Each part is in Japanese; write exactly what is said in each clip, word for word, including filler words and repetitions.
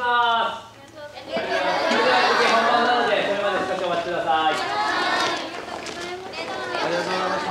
ます。それでは次本番なのでこれまで少しお待ちください。 ありがとうございました。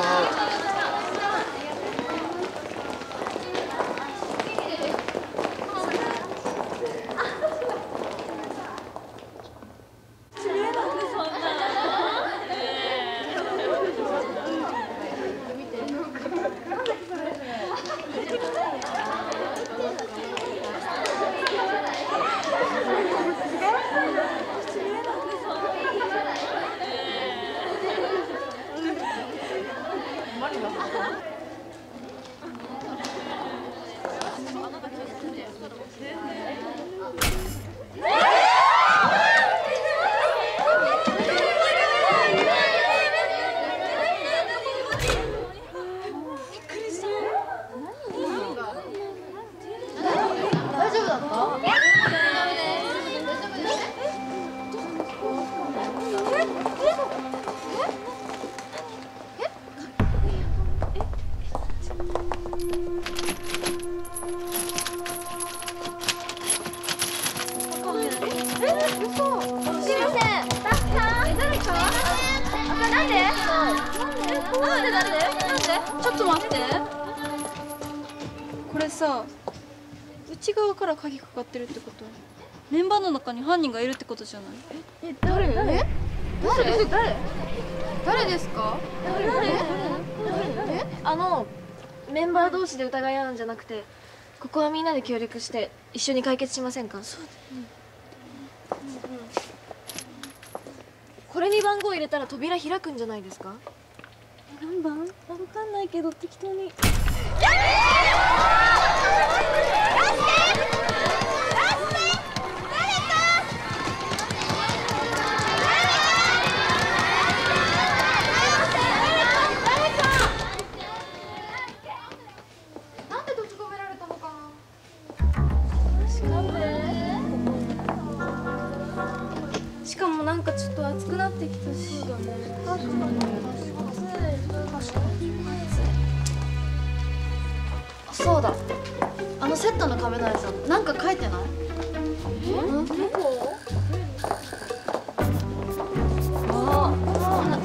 ちょっと待って。これさ、内側から鍵かかってるってことはメンバーの中に犯人がいるってことじゃない？ え、誰？誰？誰？誰？誰ですか？誰？え？あのメンバー同士で疑い合うんじゃなくて、ここはみんなで協力して一緒に解決しませんか？そうだ。うん。これに番号入れたら扉開くんじゃないですか？ 何番？わかんないけど適当に。 なんで閉じ込められたのかな。 しかもなんかちょっと暑くなってきたし。そうだね。確かに。 そうだ。あのセットの壁のやつなんか書いてない？え？どこ？ああ。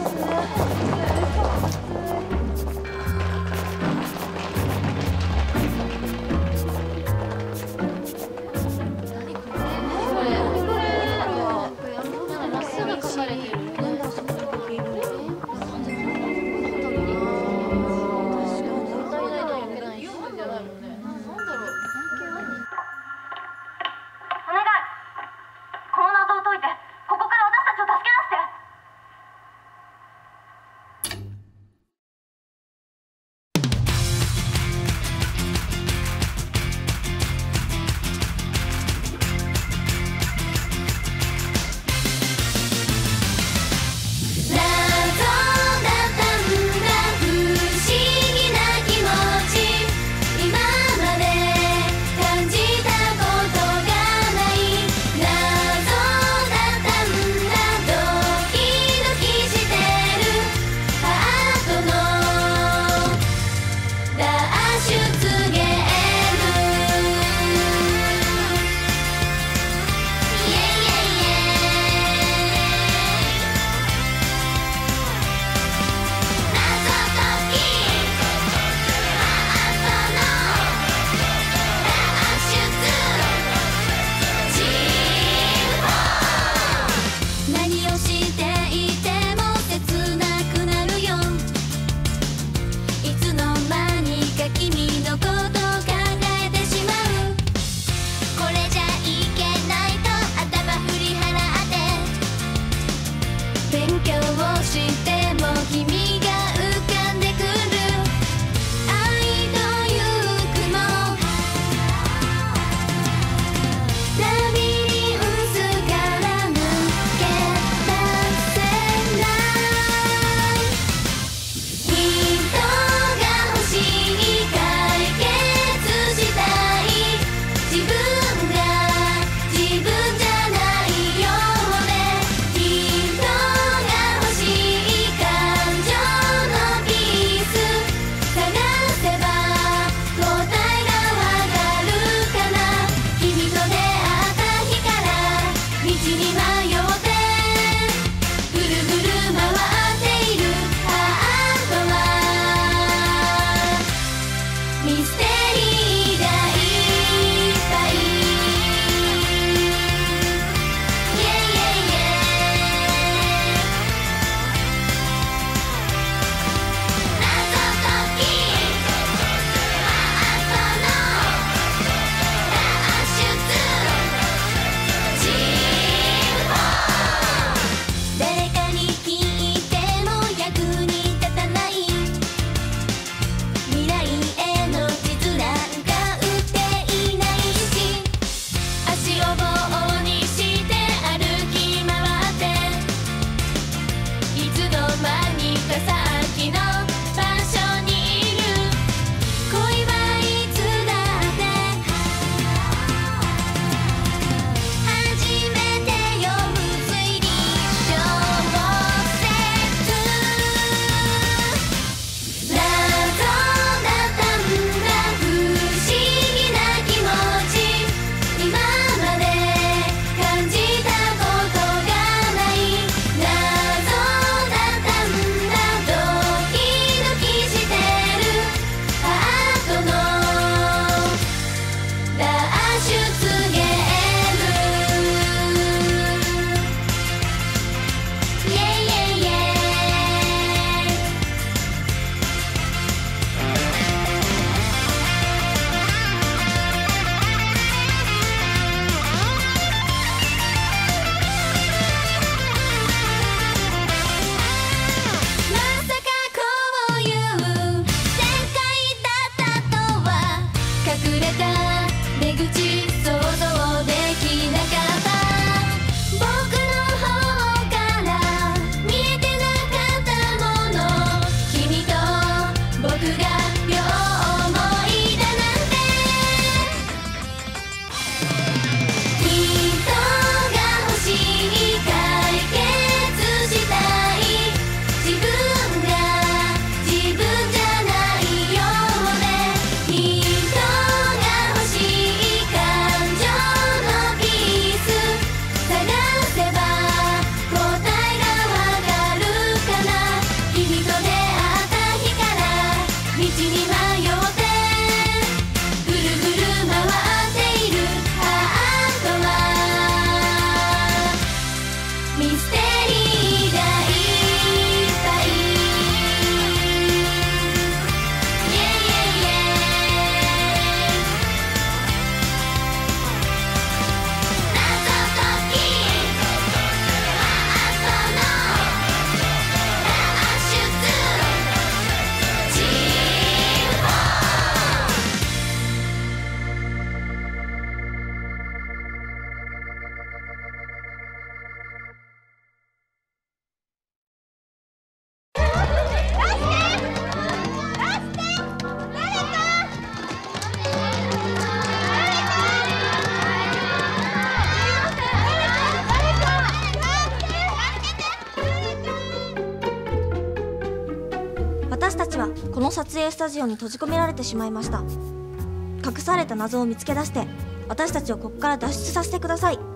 撮影スタジオに閉じ込められてしまいました。隠された謎を見つけ出して私たちをここから脱出させてください。